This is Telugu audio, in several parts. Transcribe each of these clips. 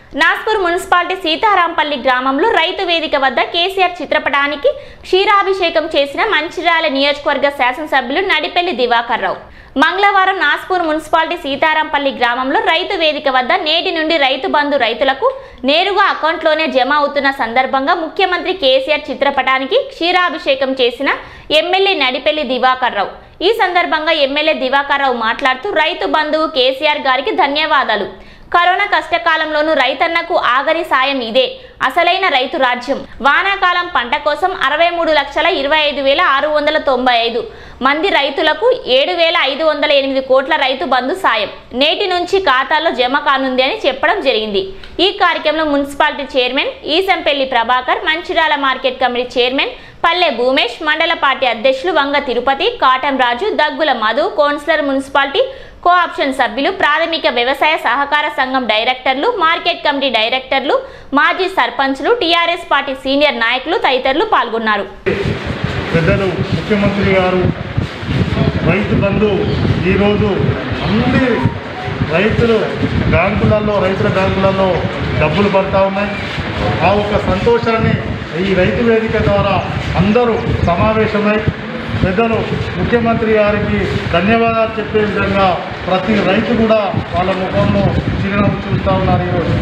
నాస్పూర్ మున్సిపాలిటీ సీతారాంపల్లి గ్రామంలో రైతు వేదిక వద్ద కేసీఆర్ చిత్రపటానికి క్షీరాభిషేకం చేసిన మంచిర్యాల నియోజకవర్గ శాసనసభ్యులు నడిపెల్లి దివాకర్ రావు. మంగళవారం నాస్పూర్ మున్సిపాలిటీ సీతారాంపల్లి గ్రామంలో రైతు వేదిక వద్ద నేటి నుండి రైతు బంధు రైతులకు నేరుగా అకౌంట్లోనే జమ అవుతున్న సందర్భంగా ముఖ్యమంత్రి కేసీఆర్ చిత్రపటానికి క్షీరాభిషేకం చేసిన ఎమ్మెల్యే నడిపెల్లి దివాకర్ రావు. ఈ సందర్భంగా ఎమ్మెల్యే దివాకర్ రావు మాట్లాడుతూ రైతు బంధువు కేసీఆర్ గారికి ధన్యవాదాలు. కరోనా కష్టకాలంలోనూ రైతన్నకు ఆగరి సాయం ఇదే అసలైన రైతు రాజ్యం. వానాకాలం పంట కోసం 63,25,695 మంది రైతులకు 7,508 కోట్ల రైతు బంధు సాయం నేటి నుంచి ఖాతాలో జమ కానుంది అని చెప్పడం జరిగింది. ఈ కార్యక్రమంలో municipality chairman Eesampalli Prabhakar, Mancherial market committee chairman Palle Bhumesh, మండల పార్టీ అధ్యక్షులు Vanga Tirupati, Katam Raju, Daggula Madhu, councillor, municipality co-option సభ్యులు, ప్రాథమిక వ్యవసాయ సహకార సంఘం డైరెక్టర్లు, మార్కెట్ కమిటీ డైరెక్టర్లు, మాజీ సర్పంచ్లు, టీఆర్ఎస్ పార్టీ సీనియర్ నాయకులు తదితరులు పాల్గొన్నారు. పెద్దలు ముఖ్యమంత్రి గారు రైతు బంధు ఈరోజు అన్ని రైతుల బ్యాంకులలో డబ్బులు పడతా ఉన్నాయి. ఆ ఒక సంతోషాన్ని ఈ రైతు వేదిక ద్వారా అందరూ సమావేశమై పెద్దలు ముఖ్యమంత్రి గారికి ధన్యవాదాలు చెప్పే విధంగా ప్రతి రైతు కూడా వాళ్ళ ముఖంలో చిరునవ్వు చూస్తూ ఉన్నారు. ఈరోజు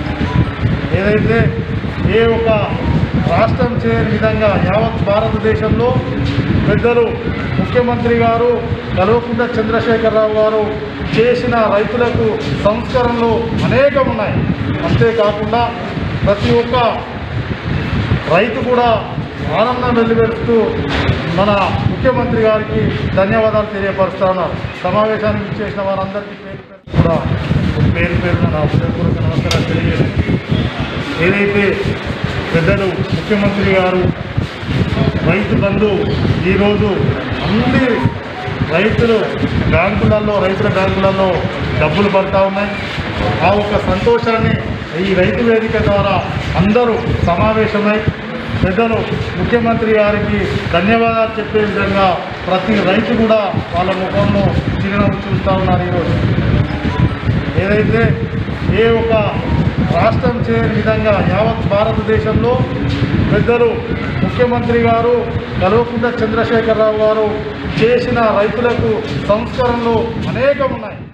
ఏదైతే ఏ ఒక రాష్ట్రం చేయని విధంగా యావత్ భారతదేశంలో పెద్దలు ముఖ్యమంత్రి గారు కల్వకుంట్ల చంద్రశేఖరరావు గారు చేసిన రైతులకు సంస్కరణలు అనేకం ఉన్నాయి. అంతేకాకుండా ప్రతి ఒక్క రైతు కూడా ఆనందం వెల్లివెలుస్తూ మన ముఖ్యమంత్రి గారికి ధన్యవాదాలు తెలియపరుస్తా ఉన్నారు. సమావేశానికి చేసిన వారందరికీ పేరు పేరున నా హృదయపూర్వక నమస్కారాలు తెలియజేసి, ఏదైతే పెద్దలు ముఖ్యమంత్రి గారు రైతు బంధు ఈరోజు అన్ని రైతుల బ్యాంకులలో డబ్బులు పడతా ఉన్నాయి. ఆ ఒక సంతోషాన్ని ఈ రైతు వేదిక ద్వారా అందరూ సమావేశమై పెద్దలు ముఖ్యమంత్రి గారికి ధన్యవాదాలు చెప్పే విధంగా ప్రతి రైతు కూడా వాళ్ళ ముఖంలో చిరునవ్వు చూస్తూ ఉన్నారు. ఈరోజు ఏదైతే ఏ ఒక రాష్ట్రం చేయని విధంగా యావత్ భారతదేశంలో పెద్దలు ముఖ్యమంత్రి గారు కల్వకుంట్ల చంద్రశేఖరరావు గారు చేసిన రైతులకు సంస్కరణలు అనేకం ఉన్నాయి.